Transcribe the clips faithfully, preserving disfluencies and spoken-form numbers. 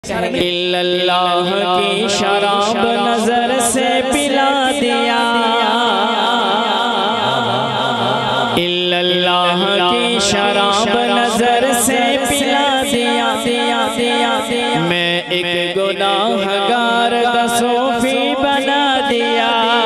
اللہ کی شراب نظر سے پلا دیا، اللہ کی شراب نظر سے پلا دیا، میں ایک گناہگار کا صوفی بنا دیا،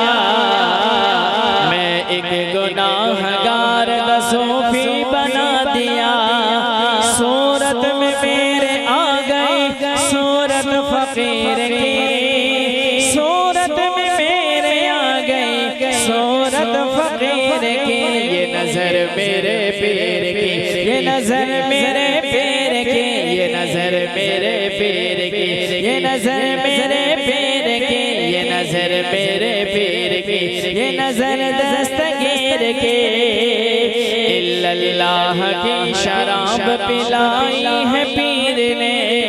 میں ایک گناہگار کا صوفی بنا دیا، صورت میں میرے آ گئی صورت فقیر کی، صورت میں میرے آ گئی صورت فقیر کی، یہ نظر میرے پیر کی، یہ نظر میرے پیر کی، یہ نظر میرے پیر کی، یہ نظر میرے پیر کی، یہ نظر میرے پیر کی، یہ نظر دستگیر کی، اللہ کی شراب پلائی ہے پیر نے،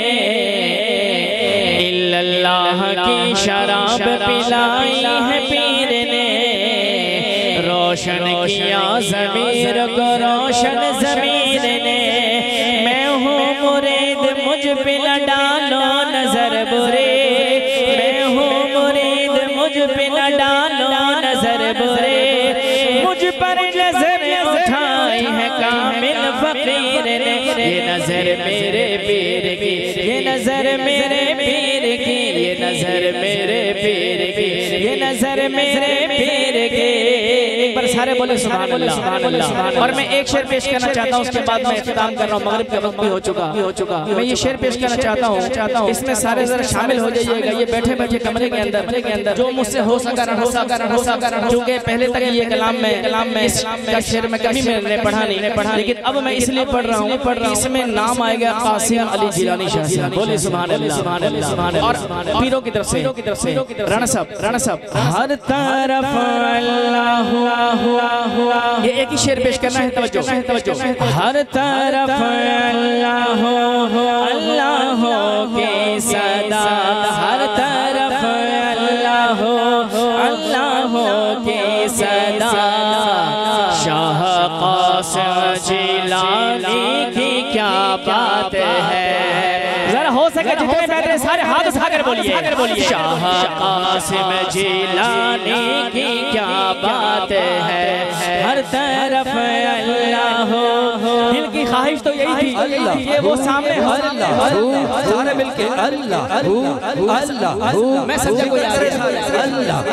اللہ کی شراب پلائی ہے پیر نے، روشن کیا ضمیر کو روشن ضمیر نے، میں ہوں مرید مجھ پہ نہ ڈالو نظر برے، میں ہوں مرید مجھ پہ نہ ڈالو نظر برے، مجھ پر نظر اٹھائی ہے کامل فقیر نے، یہ نظر میرے پیر کی، یہ نظر میرے پیر کی، یہ نظر میرے پیر کی، یہ نظر میرے پیر کی، ایک بار سارے بولے سبحان اللہ۔ اور میں ایک شعر پیش کرنا چاہتا ہوں، اس کے بعد میں اختتام کر رہا ہوں، مغرب کا وقت بھی ہو چکا، میں یہ شعر پیش کرنا چاہتا ہوں، اس میں سارے ذرا شامل ہو جائیے گا، یہ بیٹھے بیٹھے کمرے کے اندر جو مجھ سے ہو سکا رہا ہو سکا رہا، چونکہ پہلے تک یہ کلام میں کلام میں اس کا شعر میں کبھی میں نے پڑھا نہیں، لیکن اب میں اس لیے پڑھ رہا ہوں، اس میں نام آئے گا قاسم علی جیلانی شاہ صاحب، بولے سبحان اللہ، اور پیروں کی طرف سے رانا صاحب رانا صاحب ہر طرف اللہ ہوا، یہ ایک ہی شعر پیش کرنا ہے، توجہ، ہر طرف اللہ اللہ کی صدا، ہر طرف اللہ اللہ کی صدا، شاہ قاسم جیلانی کی کیا بات ہے، ذرا ہو سکے جتنے بیٹھ رہے سارے ہاتھ اٹھا کر بولیے، شاہ قاسم جیلانی کی کیا بات ہے، ہر طرف اللہ ہو، دل کی خواہش تو یہی تھی، یہ وہ سامنے اللہ، سارے مل کے اللہ اللہ، میں سجدہ کو یاد ہے اللہ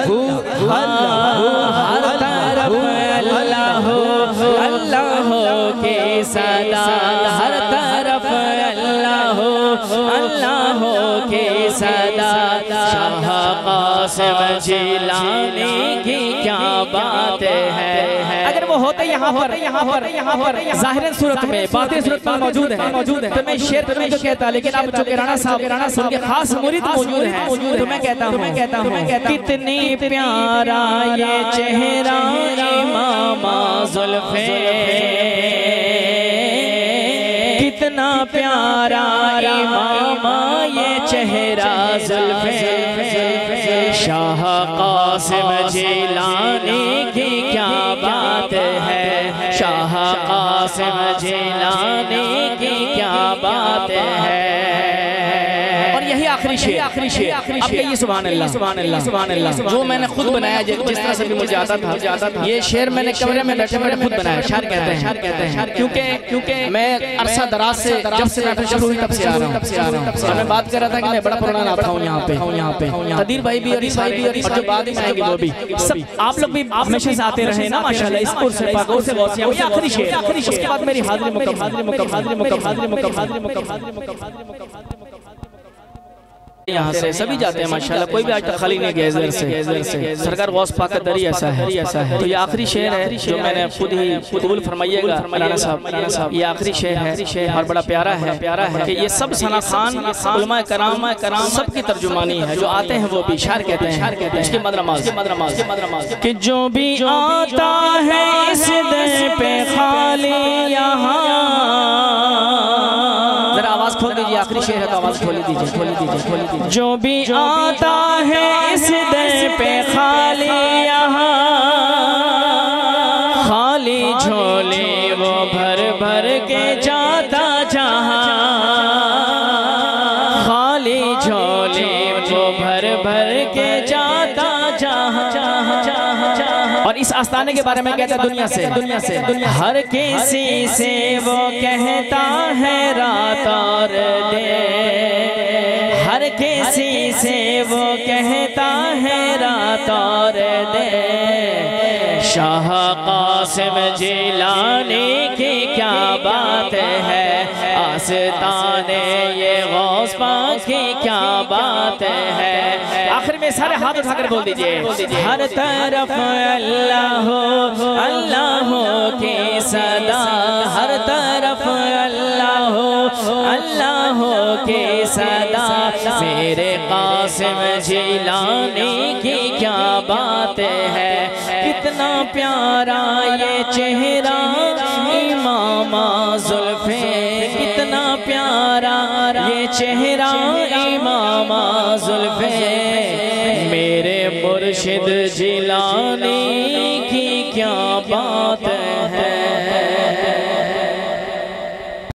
ہر طرف اللہ ہو، اللہ ہو کی صدا، ہر طرف اللہ ہو، اللہ ہو کی صدا، شاہ قاسم جیلانی کی کیا بات ہے، اگر وہ ہوتے یہاں پر یہاں پر ظاہر صورت میں باطن صورت میں موجود ہے تو میں شعر تمہیں تو کہتا، لیکن اب چونکہ رانا صاحب ان کے خاص مرید موجود ہیں تو میں کہتا ہوں کتنی پیارا یہ چہرہ امام زلفیں، کتنا پیارا امام یہ چہرہ زلفیں، شاہ قاسم جیلانی کی کیا بات ہے، شاہ قاسم جیلانی کی کیا بات ہے، اور یہی آخری شعر اب کہیے سبحان اللہ سبحان اللہ سبحان اللہ، جو میں نے خود بنایا جس طرح سے بھی مجھے آتا تھا، یہ شعر میں نے کمرے میں بیٹھے بیٹھے خود بنایا، شعر کہتے ہیں کیونکہ میں عرصہ دراز سے جب سے محفل شروع ہوئی تب سے آ رہا ہوں، اور میں بات کر رہا تھا کہ میں بڑا پرانا ناتا ہوں یہاں پہ، قدیر بھائی بھی اور عیسائی بھی اور جو بعد میں آئیں گے وہ بھی، آپ لوگ بھی ہمیشہ سے آتے رہے نا ماشاءاللہ، اس قرص سے پاک سے غوثیہ، یہ آخری شعر، اس کے بعد میری حاضری مکمل حاضری مکمل حاضری مکمل حاضری مکمل حاضری مکمل حاضری مکمل یہاں سے سبھی جاتے ہیں ماشاءاللہ، کوئی بھی آج تک خالی نہیں گیا ادھر سے، سرکار غوث پاک کا دری ایسا ہے، تو یہ آخری شعر ہے جو میں نے خود ہی قبول فرمائیے گا رانا صاحب، یہ آخری شعر ہے اور بڑا پیارا ہے کہ یہ سب ثنا خان علماء کرام سب کی ترجمانی ہے، جو آتے ہیں وہ بھی شعر کہتے ہیں، اس کی مدرماز کہ جو بھی آتا ہے اس در پہ خالی یہاں، ذرا آواز کھول دیجئے، آخری شعر ہے تو آواز کھولی دیجئے کھولی دیجئے کھولی دیجئے، جو بھی آتا ہے اس در پہ خالی یہاں، خالی جھولی وہ بھر بھر کے جاتا جہاں، خالی بھر بھر کے جاتا جہاں اور اس آستانے کے بارے میں کہتا ہے دنیا سے دنیا سے ہر کسی سے وہ کہتا ہے رات اور دن ہر کسی سے وہ کہتا ہے رات اور دن شاہ قاسم جیلانی کی کیا بات ہے آستانے یہ غوث پاک کی کیا بات ہے آخر میں سارے ہاتھ اٹھا کر بول دیجئے ہر طرف اللہ اللہ کی صدا ہر طرف اللہ اللہ کی صدا میرے قاسم جیلانی کی کیا بات ہے کتنا پیارا یہ چہرہ امام زلف کتنا پیارا یہ چہرہ امام زلف میرے مرشد جیلانی کی کیا بات ہے